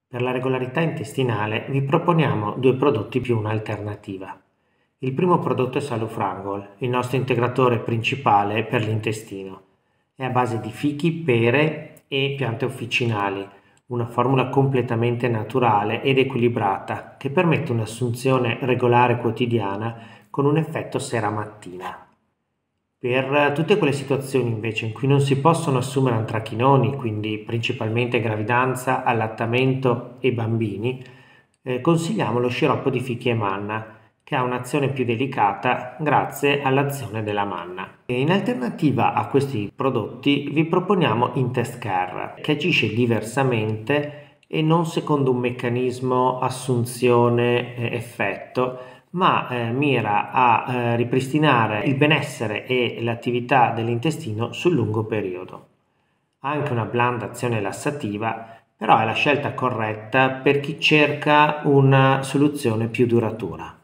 Per la regolarità intestinale vi proponiamo due prodotti più un'alternativa. Il primo prodotto è Salufrangol, il nostro integratore principale per l'intestino. È a base di fichi, pere e piante officinali, una formula completamente naturale ed equilibrata che permette un'assunzione regolare quotidiana con un effetto sera-mattina. Per tutte quelle situazioni invece in cui non si possono assumere antrachinoni, quindi principalmente gravidanza, allattamento e bambini, consigliamo lo sciroppo di fichi e manna, che ha un'azione più delicata grazie all'azione della manna. E in alternativa a questi prodotti vi proponiamo Intest Care, che agisce diversamente e non secondo un meccanismo assunzione-effetto, ma mira a ripristinare il benessere e l'attività dell'intestino sul lungo periodo. Ha anche una blanda azione lassativa, però è la scelta corretta per chi cerca una soluzione più duratura.